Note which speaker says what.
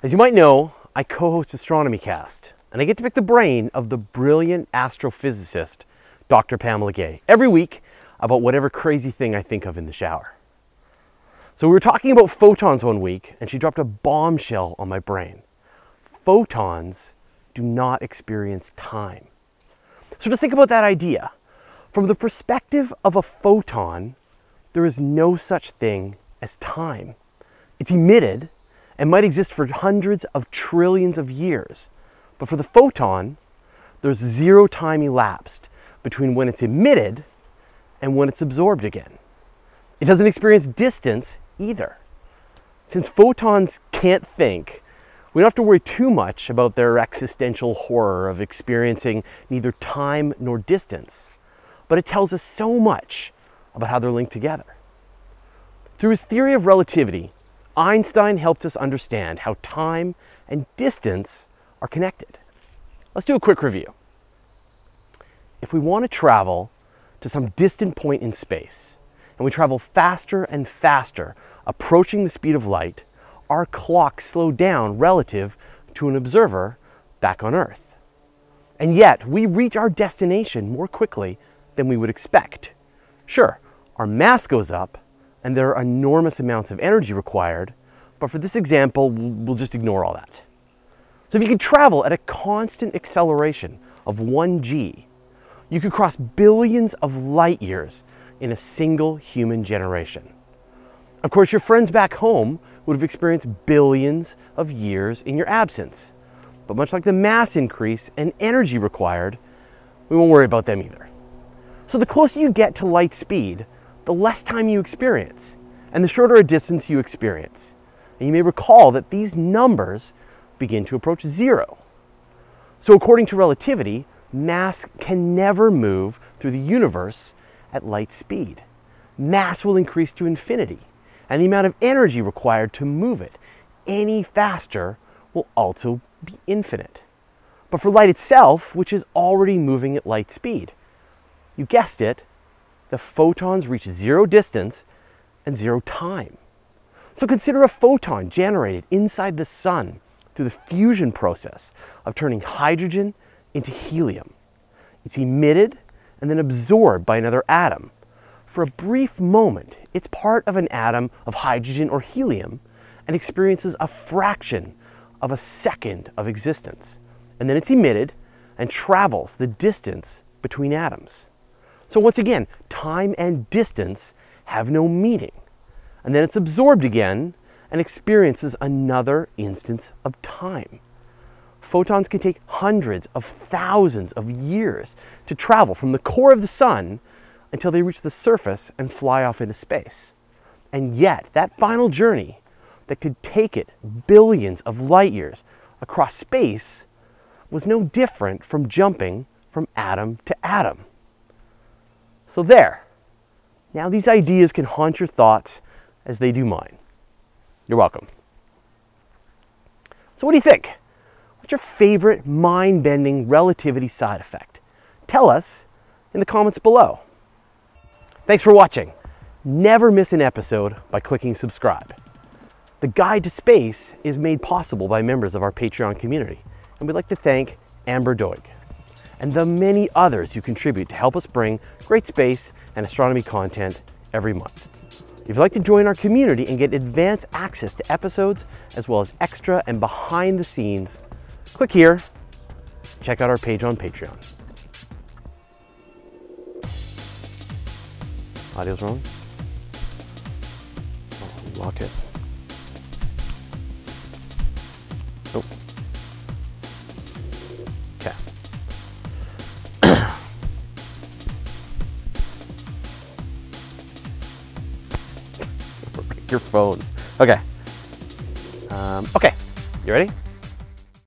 Speaker 1: As you might know, I co-host Astronomy Cast, and I get to pick the brain of the brilliant astrophysicist, Dr. Pamela Gay, every week about whatever crazy thing I think of in the shower. So we were talking about photons one week, and she dropped a bombshell on my brain. Photons do not experience time. So just think about that idea. From the perspective of a photon, there is no such thing as time. It's emitted and might exist for hundreds of trillions of years. But for the photon, there's zero time elapsed between when it's emitted and when it's absorbed again. It doesn't experience distance either. Since photons can't think, we don't have to worry too much about their existential horror of experiencing neither time nor distance. But it tells us so much about how they're linked together. Through his theory of relativity, Einstein helped us understand how time and distance are connected. Let's do a quick review. If we want to travel to some distant point in space, and we travel faster and faster, approaching the speed of light, our clocks slow down relative to an observer back on Earth. And yet, we reach our destination more quickly than we would expect. Sure, our mass goes up, and there are enormous amounts of energy required, but for this example, we'll just ignore all that. So if you could travel at a constant acceleration of 1g, you could cross billions of light years in a single human generation. Of course, your friends back home would have experienced billions of years in your absence. But much like the mass increase and energy required, we won't worry about them either. So the closer you get to light speed, the less time you experience, and the shorter a distance you experience. And you may recall that these numbers begin to approach zero. So according to relativity, mass can never move through the universe at light speed. Mass will increase to infinity, and the amount of energy required to move it any faster will also be infinite. But for light itself, which is already moving at light speed, you guessed it, the photons reach zero distance and zero time. So consider a photon generated inside the sun through the fusion process of turning hydrogen into helium. It's emitted and then absorbed by another atom. For a brief moment, it's part of an atom of hydrogen or helium and experiences a fraction of a second of existence. And then it's emitted and travels the distance between atoms. So once again, time and distance have no meaning. And then it's absorbed again and experiences another instance of time. Photons can take hundreds of thousands of years to travel from the core of the sun until they reach the surface and fly off into space. And yet, that final journey that could take it billions of light years across space was no different from jumping from atom to atom. So there. Now these ideas can haunt your thoughts as they do mine. You're welcome. So what do you think? What's your favorite mind-bending relativity side effect? Tell us in the comments below. Thanks for watching. Never miss an episode by clicking subscribe. The Guide to Space is made possible by members of our Patreon community, and we'd like to thank Amber Doig and the many others who contribute to help us bring great space and astronomy content every month. If you'd like to join our community and get advanced access to episodes, as well as extra and behind the scenes, click here, check out our page on Patreon. Audio's wrong? Oh, lock it. Oh. Okay. Break your phone. Okay. Okay. You ready?